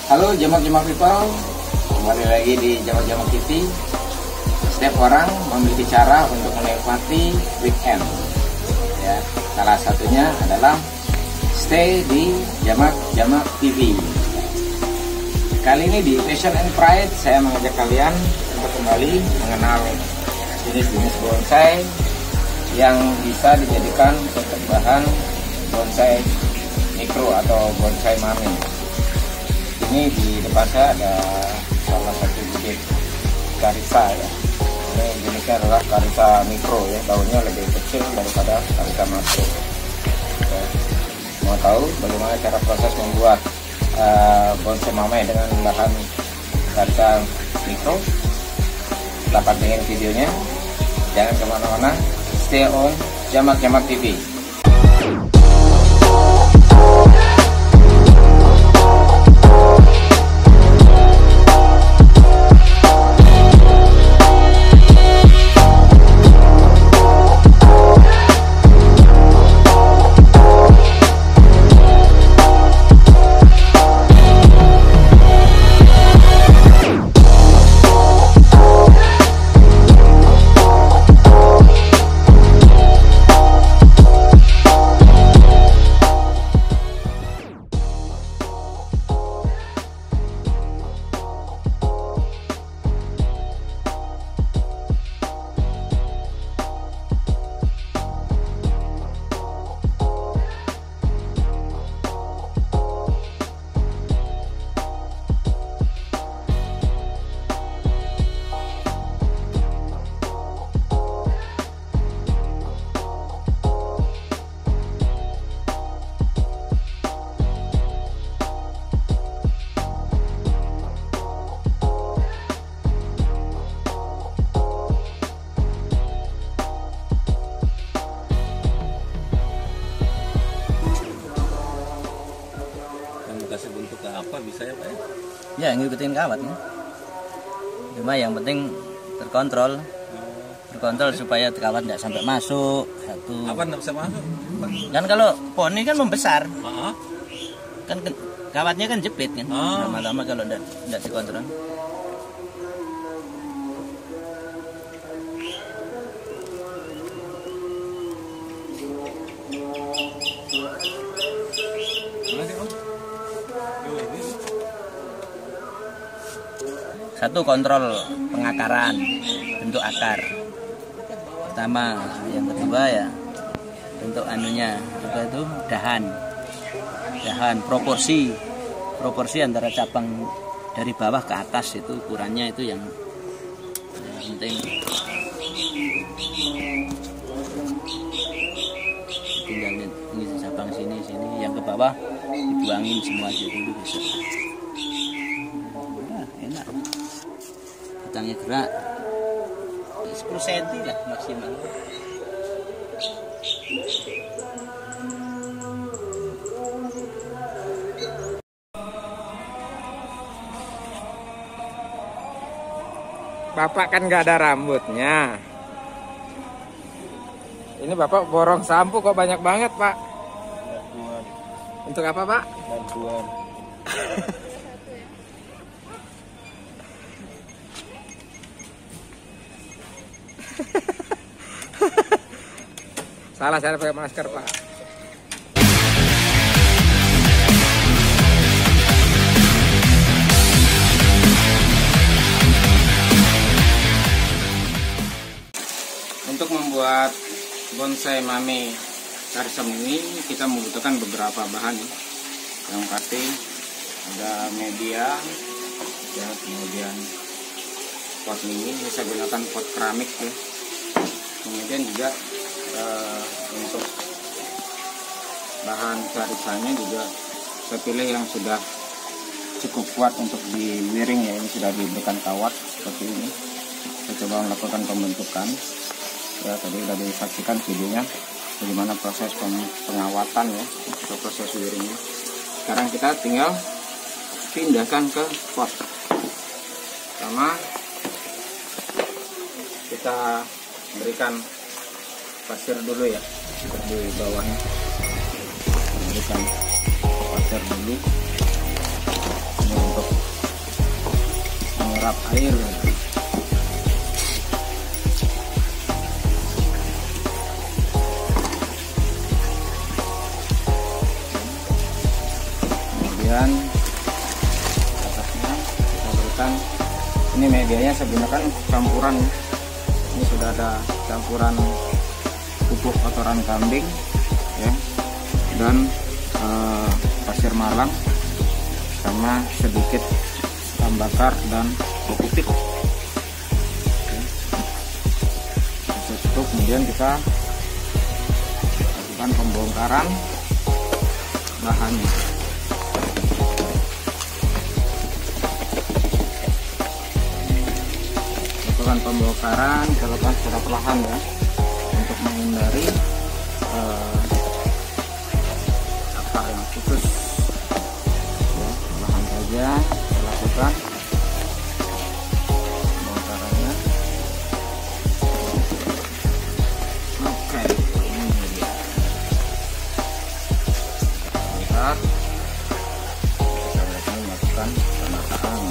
Halo Jamak-Jamak people, kembali lagi di Jamak-Jamak TV. Setiap orang memiliki cara untuk menikmati weekend. Ya, salah satunya adalah stay di Jamak-Jamak TV. Kali ini di Passion and Pride saya mengajak kalian untuk kembali mengenal jenis-jenis bonsai yang bisa dijadikan untuk bahan bonsai mikro atau bonsai mami. Ini di depan saya ada salah satu bibit karisa ya. Ini jenisnya adalah karisa mikro ya, daunnya lebih kecil daripada karisa makro. Ya. Mau tahu bagaimana cara proses membuat bonsai mamai dengan bahan karisa mikro? Kita pantengin videonya. Jangan kemana-mana. Stay on Jamak-Jamak TV. Kasih bentuk ke apa bisa ya Pak ya? Ya ngikutin kawatnya. Cuma yang penting terkontrol supaya kawat tidak sampai masuk satu. Apa nggak bisa masuk? Kan kalau poni kan membesar, Kan kawatnya kan jepit kan. Lama-lama kalau tidak dikontrol. Satu, kontrol pengakaran, bentuk akar pertama. Yang kedua ya bentuk anunya, apa itu, dahan proporsi antara cabang dari bawah ke atas itu ukurannya itu yang penting. Tinggal ini cabang sini yang ke bawah dibuangin semua aja dulu bisa. Enak, batangnya gerak 10 cm lah maksimal. Bapak kan nggak ada rambutnya. Ini Bapak borong sampo kok banyak banget Pak. bantuan. Untuk apa Pak? Bantuan. Salah, saya pakai masker Pak. Untuk membuat bonsai mami karisa ini kita membutuhkan beberapa bahan. Yang pasti ada media, ya, kemudian pot mini, ini saya gunakan pot keramik ya. Kemudian juga untuk bahan karisanya juga saya pilih yang sudah cukup kuat untuk diwiring ya. Ini sudah diberikan kawat seperti ini. Saya coba melakukan pembentukan ya, tadi sudah disaksikan videonya bagaimana proses pengawatan ya atau proses wiringnya. Sekarang kita tinggal pindahkan ke pot. Pertama kita berikan pasir dulu ya, di bawahnya berikan pasir dulu. Ini untuk menyerap air. Kemudian atasnya kita berikan, ini medianya saya gunakan campuran, ini sudah ada campuran pupuk kotoran kambing ya, dan pasir malang sama sedikit ikan bakar dan pupuk. Bisa cukup. Kemudian kita lakukan pembongkaran bahannya. Lakukan pembongkaran, kita lakukan secara perlahan ya, untuk menghindari akar yang putus. Ya, perlahan saja kita lakukan pembongkarannya. Oke, ini dia. Bentar, kita akan melakukan penataan.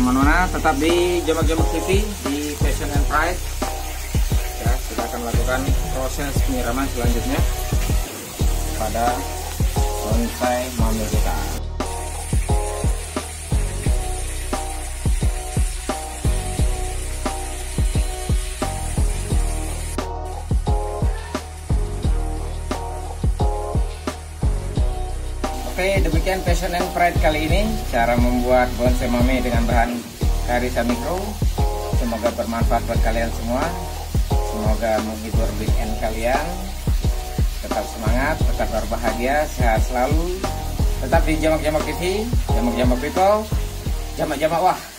kemana-mana, tetap di Jamak-Jamak TV di Passion and Pride. Ya, kita akan melakukan proses penyiraman selanjutnya pada bonsai mami kita. Oke, demikian Passion and Pride kali ini, cara membuat bonsai mame dengan bahan Karisa Mikro. Semoga bermanfaat buat kalian semua. Semoga menghibur weekend kalian. Tetap semangat, tetap berbahagia, sehat selalu. Tetap di Jamak-Jamak TV, Jamak-Jamak People, Jamak-Jamak Wah.